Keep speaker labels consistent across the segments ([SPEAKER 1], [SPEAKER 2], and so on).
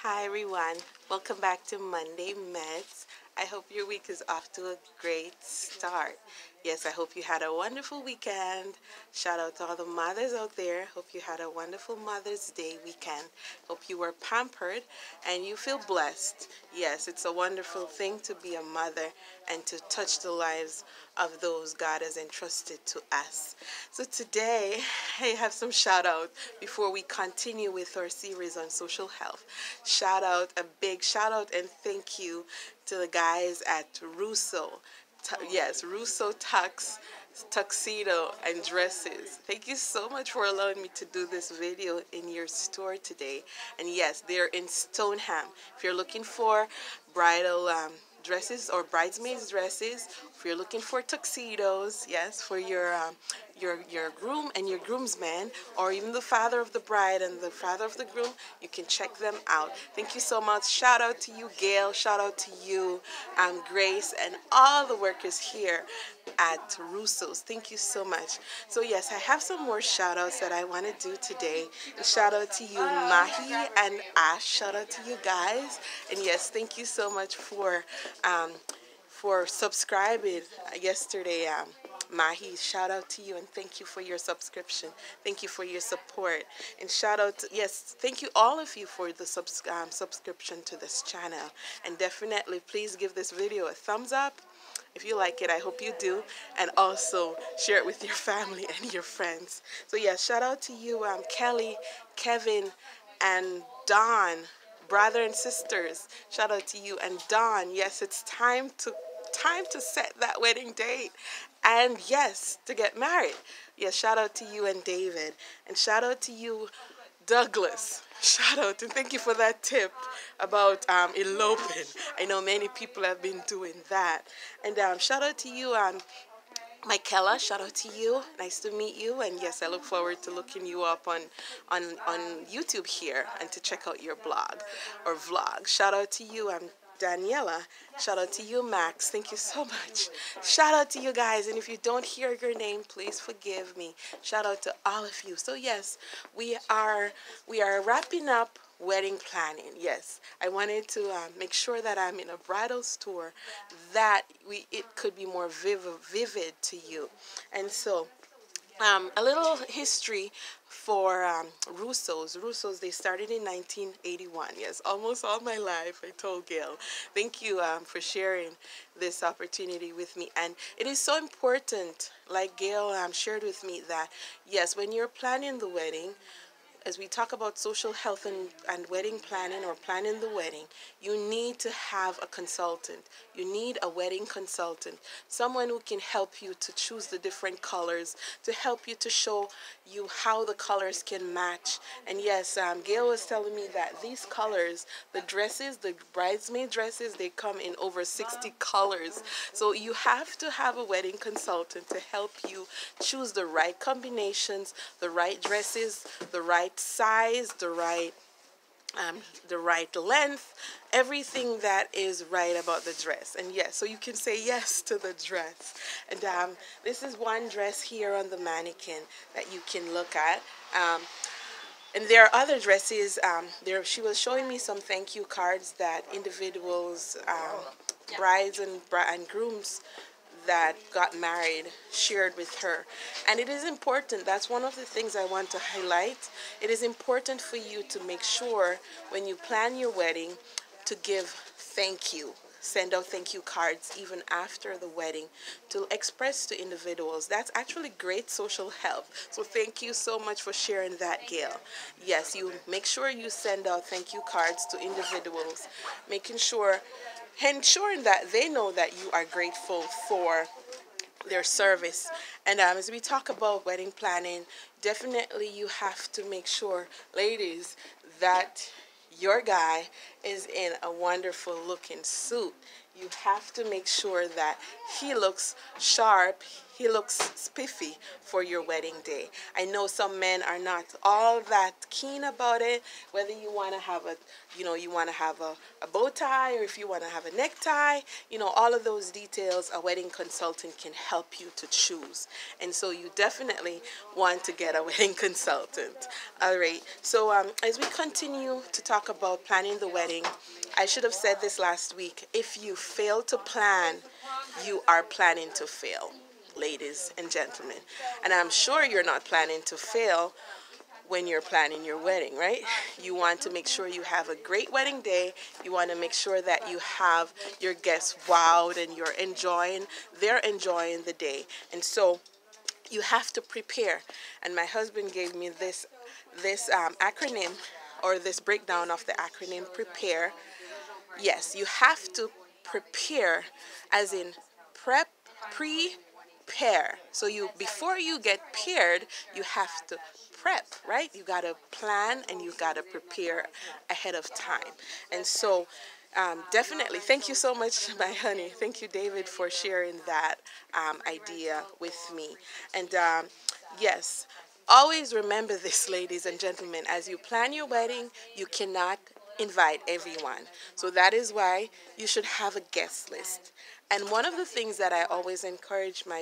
[SPEAKER 1] Hi everyone, welcome back to Monday Medz. I hope your week is off to a great start. Yes, I hope you had a wonderful weekend. Shout out to all the mothers out there. Hope you had a wonderful Mother's Day weekend. Hope you were pampered and you feel blessed. Yes, it's a wonderful thing to be a mother and to touch the lives of those God has entrusted to us. So today I have some shout out before we continue with our series on social health. A big shout out and thank you to the guys at Russo. Yes, Russo Tuxedo and Dresses. Thank you so much for allowing me to do this video in your store today. And yes, they're in Stoneham. If you're looking for bridal dresses or bridesmaids dresses, if you're looking for tuxedos, yes, for your groom and your groomsman, or even the father of the bride and the father of the groom, you can check them out. Thank you so much. Shout out to you, Gail. Shout out to you, Grace, and all the workers here at Russo's. Thank you so much. So yes, I have some more shout outs that I want to do today. And shout out to you, Mahi and Ash. Shout out to you guys. And yes, thank you so much for subscribing yesterday. Mahi, shout out to you and thank you for your subscription. Thank you for your support. And shout out to, yes, thank you all of you for the subscription to this channel. And definitely please give this video a thumbs up. If you like it, I hope you do. And also share it with your family and your friends. So yeah, shout out to you, Kelly, Kevin, and Don, brother and sisters. Shout out to you and Don. Yes, it's time to set that wedding date. And yes, to get married. Yes, shout out to you and David. And shout out to you, Douglas. Shout out and thank you for that tip about eloping. I know many people have been doing that. And shout out to you, Michaela. Shout out to you. Nice to meet you. And yes, I look forward to looking you up on YouTube here and to check out your blog or vlog. Shout out to you, Daniela. Shout out to you, Max. Thank you so much. Shout out to you guys. And if you don't hear your name, please forgive me. Shout out to all of you. So yes, we are wrapping up wedding planning. Yes, I wanted to make sure that I'm in a bridal store that it could be more vivid to you. And so a little history for Russo's. Russo's, they started in 1981. Yes, almost all my life, I told Gail. Thank you for sharing this opportunity with me. And it is so important, like Gail shared with me, that yes, when you're planning the wedding, as we talk about social health and wedding planning or planning the wedding, you need to have a consultant. You need a wedding consultant, someone who can help you to choose the different colors, to help you to show you how the colors can match. And yes, Gail was telling me that these colors, the dresses, the bridesmaid dresses, they come in over 60 colors. So you have to have a wedding consultant to help you choose the right combinations, the right dresses, the right size, the right length, everything that is right about the dress. And yes, so you can say yes to the dress. And this is one dress here on the mannequin that you can look at. And there are other dresses. She was showing me some thank you cards that individuals, brides and grooms that got married shared with her. And it is important, that's one of the things I want to highlight. It is important for you to make sure when you plan your wedding to give thank you. Send out thank you cards even after the wedding to express to individuals. That's actually great social health. So thank you so much for sharing that, Gail. Yes, you make sure you send out thank you cards to individuals, ensuring that they know that you are grateful for their service. And as we talk about wedding planning, definitely you have to make sure, ladies, that your guy is in a wonderful looking suit. You have to make sure that he looks sharp, he looks spiffy for your wedding day. I know some men are not all that keen about it, whether you want to have a, you want to have a bow tie, or if you want to have a necktie, all of those details a wedding consultant can help you to choose. And so you definitely want to get a wedding consultant. All right, so as we continue to talk about planning the wedding, I should have said this last week. If you fail to plan, you are planning to fail, ladies and gentlemen. And I'm sure you're not planning to fail when you're planning your wedding, right? You want to make sure you have a great wedding day. You want to make sure that you have your guests wowed and they're enjoying the day. And so you have to prepare. And my husband gave me this acronym, or this breakdown of the acronym PREPARE. Yes, you have to prepare, as in prepare. So before you get paired, you have to prep, right? You got to plan and you got to prepare ahead of time. And so definitely, thank you so much, my honey. Thank you, David, for sharing that idea with me. And yes, always remember this, ladies and gentlemen. As you plan your wedding, you cannot invite everyone. So that is why you should have a guest list. And one of the things that I always encourage my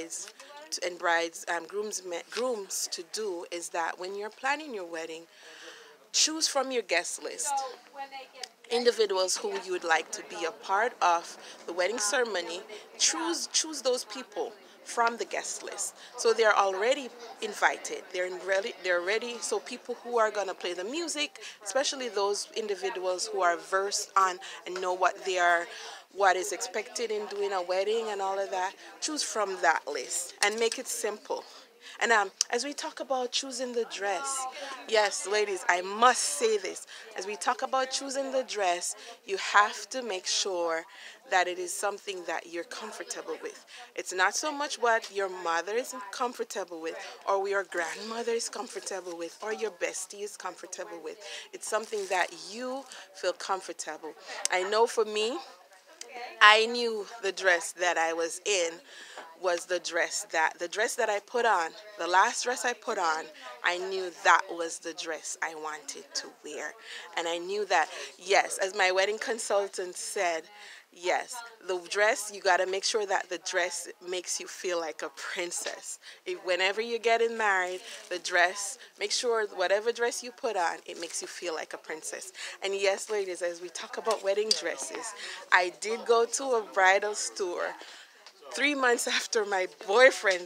[SPEAKER 1] grooms to do is that when you're planning your wedding, choose from your guest list individuals who you would like to be a part of the wedding ceremony. Choose those people from the guest list, so they're already invited. They're ready. So people who are going to play the music, especially those individuals who are versed on and know what is expected in doing a wedding and all of that, choose from that list and make it simple. And as we talk about choosing the dress, yes, ladies, I must say this. As we talk about choosing the dress, you have to make sure that it is something that you're comfortable with. It's not so much what your mother is comfortable with, or your grandmother is comfortable with, or your bestie is comfortable with. It's something that you feel comfortable. I know for me, I knew the dress that I was in was the dress that I put on, the last dress I put on. I knew that was the dress I wanted to wear. And I knew that, yes, as my wedding consultant said, yes, the dress, you got to make sure that the dress makes you feel like a princess. Whenever you're getting married, the dress, make sure whatever dress you put on, it makes you feel like a princess. And yes, ladies, as we talk about wedding dresses, I did go to a bridal store 3 months after my boyfriend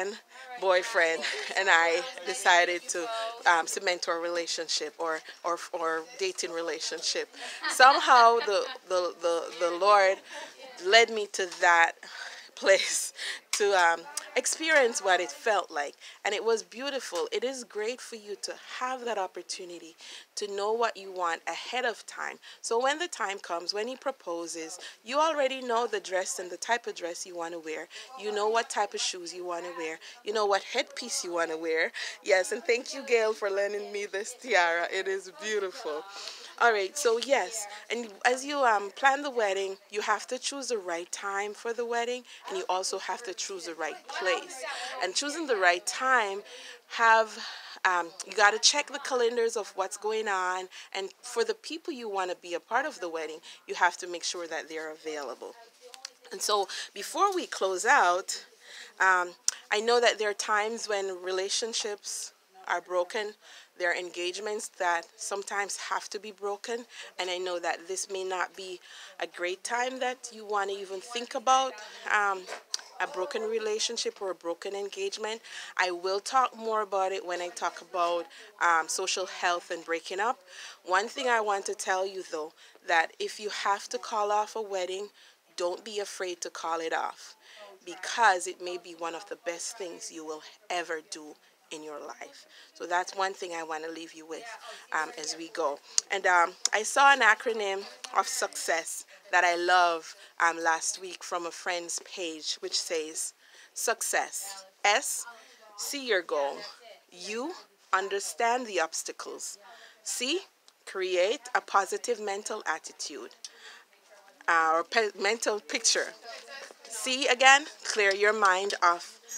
[SPEAKER 1] and I decided to cement our relationship or dating relationship. Somehow the Lord led me to that place to experience what it felt like, and it was beautiful. It is great for you to have that opportunity to know what you want ahead of time, so when the time comes, when he proposes, you already know the dress and the type of dress you want to wear. You know what type of shoes you want to wear. You know what headpiece you want to wear. Yes, and thank you, Gail, for lending me this tiara. It is beautiful. All right, so yes, and as you plan the wedding, you have to choose the right time for the wedding, and you also have to choose the right place. And choosing the right time, you got to check the calendars of what's going on, and for the people you want to be a part of the wedding, you have to make sure that they're available. And so before we close out, I know that there are times when relationships are broken. There are engagements that sometimes have to be broken, and I know that this may not be a great time that you want to even think about a broken relationship or a broken engagement. I will talk more about it when I talk about social health and breaking up. One thing I want to tell you, though, that if you have to call off a wedding, don't be afraid to call it off, because it may be one of the best things you will ever do in your life. So that's one thing I want to leave you with as we go. And I saw an acronym of success that I love last week from a friend's page, which says success. S, see your goal. U, understand the obstacles. C, create a positive mental attitude or mental picture. C, again, clear your mind of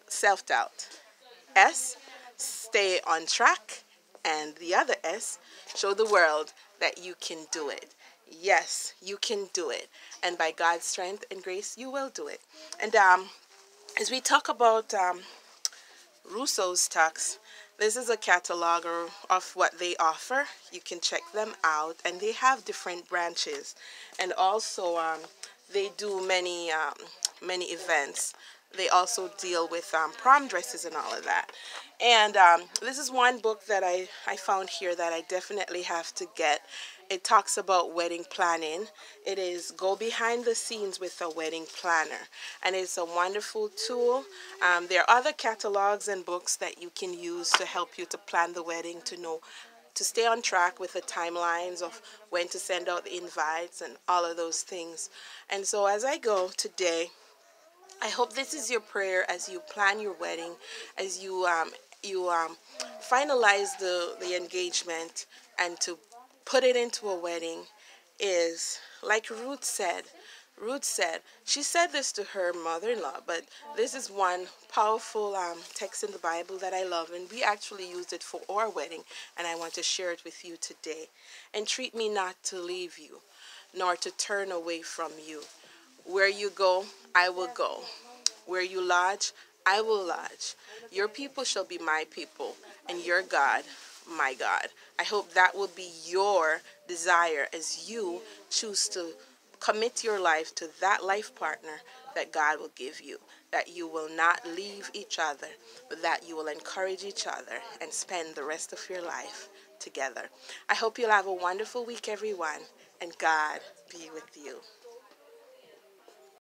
[SPEAKER 1] self-doubt. S, stay on track. And the other S, show the world that you can do it. Yes, you can do it. And by God's strength and grace, you will do it. And as we talk about Rousseau's Tux, this is a catalog of what they offer. You can check them out, and they have different branches. And also, they do many events. They also deal with prom dresses and all of that. And this is one book that I found here that I definitely have to get. It talks about wedding planning. It is Go Behind the Scenes with a Wedding Planner. And it's a wonderful tool. There are other catalogs and books that you can use to help you to plan the wedding, to stay on track with the timelines of when to send out the invites and all of those things. And so as I go today, I hope this is your prayer as you plan your wedding, as you finalize the engagement and to put it into a wedding, is like Ruth said. She said this to her mother-in-law, but this is one powerful text in the Bible that I love, and we actually used it for our wedding, and I want to share it with you today. Entreat me not to leave you, nor to turn away from you. Where you go, I will go. Where you lodge, I will lodge. Your people shall be my people, and your God, my God. I hope that will be your desire as you choose to commit your life to that life partner that God will give you, that you will not leave each other, but that you will encourage each other and spend the rest of your life together. I hope you'll have a wonderful week, everyone, and God be with you.